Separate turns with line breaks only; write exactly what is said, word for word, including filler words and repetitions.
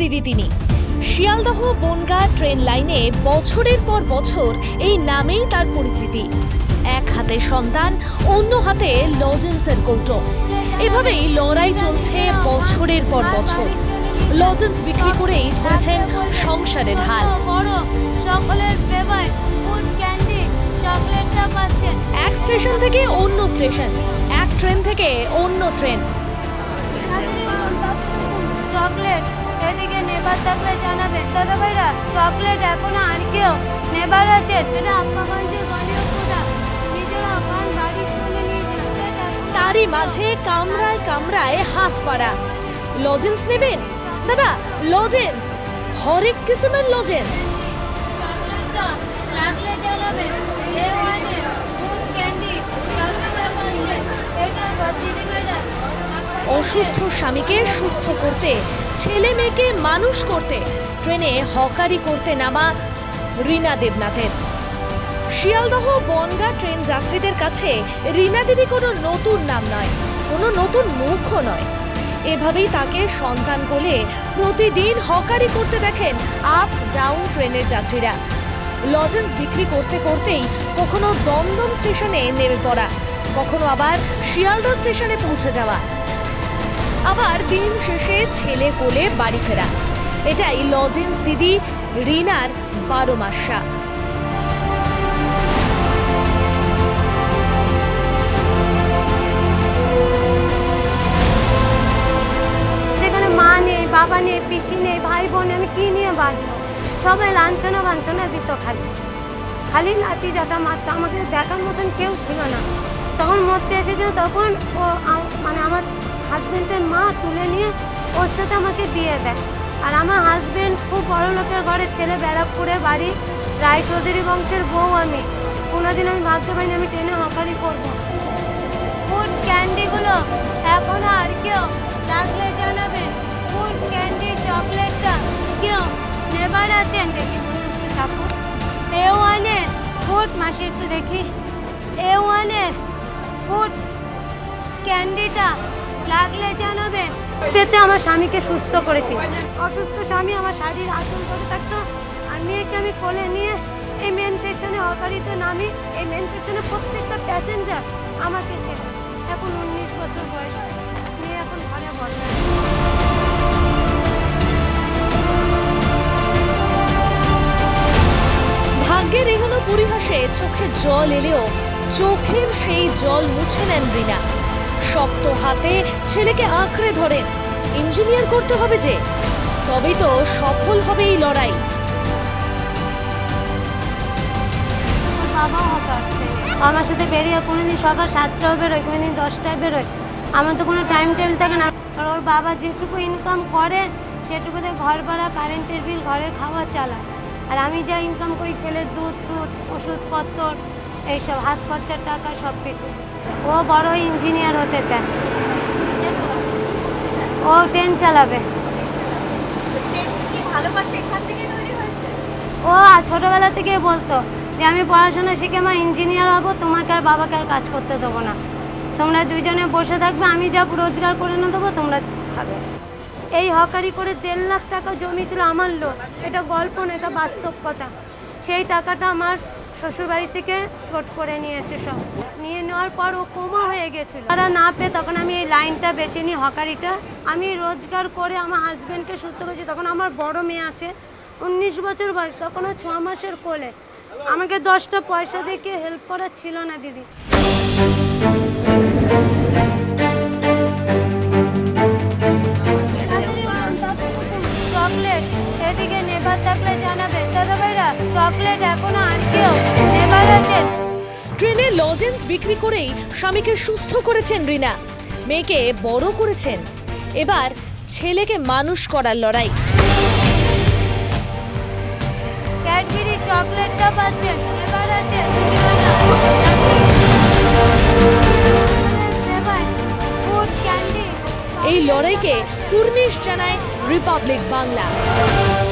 দিদি তিনি। শিয়ালদহ বনগা ট্রেন লাইনে বছরের পর বছর এই নামেই তার পরিচিতি। এক হাতে সন্তান, অন্য হাতে লজেন্সের কৌটো। এভাবেই লড়াই চলছে বছরের পর বছর। লজেন্স বিক্রি করেই ধরেছেন সংসারের হাল। এক স্টেশন থেকে অন্য স্টেশন, এক ট্রেন থেকে অন্য ট্রেন।
চকলেট এদিকে নেবার থাকলে জানাবেন দাদা ভাইরা, চকলেট এখনো আর কেউ নেবার আছে? এটা আপ্পাগঞ্জের গণিয়পুরা নিজেরা পান বাড়ি চলে নিয়ে যান।
তারই মাঝে কামরায় কামরায় হাত পাড়া। লজেন্স নেবেন দাদা? লজেন্স, হরেক কিসমের লজেন্স।
লাগলে জানাবেন।
অসুস্থ স্বামীকে সুস্থ করতে, ছেলে মেয়েকে মানুষ করতে ট্রেনে হকারি করতে নামা রীনা দেবনাথের। শিয়ালদহ বনগা ট্রেন যাত্রীদের কাছে রীনা দিদি কোনো নতুন নাম নয়, কোনো নতুন মুখও নয়। এভাবেই তাকে সন্তান কোলে প্রতিদিন হকারি করতে দেখেন আপ ডাউন ট্রেনের যাত্রীরা। লজেন্স বিক্রি করতে করতেই কখনো দমদম স্টেশনে নেমে পড়া, কখনো আবার শিয়ালদহ স্টেশনে পৌঁছে যাওয়া, আবার দিন শেষে ছেলে কোলে বাড়ি ফেরা। এটাই লজেন্স দিদি রীনার বারো মাসা।
যেখানে মা নেই, বাবা নেই, পিসি নেই, ভাই বোন, আমি কি নিয়ে বাঁচবো? সবাই লাঞ্ছনা বাঞ্ছনা দিত, খালি খালি লাঠি যাতা মারতো। আমাকে দেখার মতন কেউ ছিল না। তখন মরতে এসেছিল, তখন ও মানে আমার হাজব্যান্ডের মা তুলে নিয়ে ওর সাথে আমাকে দিয়ে দেয়। আর আমার হাজব্যান্ড খুব বড় লোকের ঘরের ছেলে, ব্যারাকপুরে বাড়ি, রায়চৌধুরী বংশের বউ। আমি কোনোদিন আমি ভাবতে পারিনি আমি ট্রেনে হকারি করবো। ফুড ক্যান্ডিগুলো এখনো আর কেউ লাগলে জানাবেন। ফুড ক্যান্ডি চকলেটটা কেউ নেবার আছেন? দেখি এ ওয়ানের ফুড, মাসে একটু দেখি, এ ওয়ানের ফুড ক্যান্ডিটা লাগলে জানাবেন। পেতে আমার স্বামীকে সুস্থ করেছি। অসুস্থ স্বামী আমার শাড়ির আঁচল করে থাকতো, আর মেয়েকে আমি কোলে নিয়ে এই মেন সেকশনে হকারিতে নামি। এই মেন সেকশনে প্রত্যেকটা প্যাসেঞ্জার আমাকে ছিল। এখন উনিশ বছর বয়স, মেয়ে এখন ঘরে বসে।
ভাগ্যের এহেন পরিহাসে চোখে জল এলেও চোখের সেই জল মুছে নেন রীনা। শক্ত হাতে ছেলেকে আঁকড়ে ধরেন। ইঞ্জিনিয়ার করতে হবে যে, তবেই তো সফল হবে এই লড়াই।
বাবা হঠাৎ আমার সাথে বেরিয়ে কোনোদিন সকাল সাতটায় বেরোয়, কোনোদিন দশটায় বেরোয়। আমার তো কোনো টাইম টেবিল থাকে না। আর ওর বাবা যেটুকু ইনকাম করে সেটুকুতে ঘর ভাড়া, কারেন্টের বিল, ঘরের খাওয়া চালায়। আর আমি যা ইনকাম করি ছেলের দুধ টুধ, ওষুধপত্র, এইসব হাত খরচার টাকা সব কিছু। ও বড় ইঞ্জিনিয়ার হতে চায়, ও ট্রেন চালাবে। ও ছোটবেলা থেকে বলতো যে আমি পড়াশোনা শিখে মা ইঞ্জিনিয়ার হবো, তোমাকে আর বাবাকে আর কাজ করতে দেবো না, তোমরা দুইজনে বসে থাকবে, আমি যা রোজগার করে না দেবো তোমরা খাবে। এই হকারি করে দেড় লাখ টাকা জমি ছিল আমার লোক। এটা গল্প না, এটা বাস্তব কথা। সেই টাকাটা আমার শ্বশুরবাড়ি থেকে ছোট করে নিয়েছে। সব নিয়ে নেওয়ার পর ও কোমা হয়ে গেছিলো। তারা না পেয়ে তখন আমি এই লাইনটা বেছে নিই, হকারিটা। আমি রোজগার করে আমার হাজব্যান্ডকে সুস্থ করেছি। তখন আমার বড় মেয়ে আছে, উনিশ বছর বয়স, তখনও ছ মাসের কোলে। আমাকে দশটা পয়সা দিয়ে কেউ হেল্প করার ছিল না দিদি। চকলেট এদিকে নেবার থাকলে জানাবেন দাদা ভাইরা, চকলেট এখনো আর কেউ নেবার আছে?
ট্রেনে লজেন্স বিক্রি করেই স্বামীকে সুস্থ করেছেন রীনা, মেয়েকে বড় করেছেন। এবার ছেলেকে মানুষ করার লড়াই।
ক্যাডবেরি চকলেটটা পাচ্ছেন, এবার আছে
এই লড়াইকে কুর্নিশ জানায় রিপাবলিক বাংলা।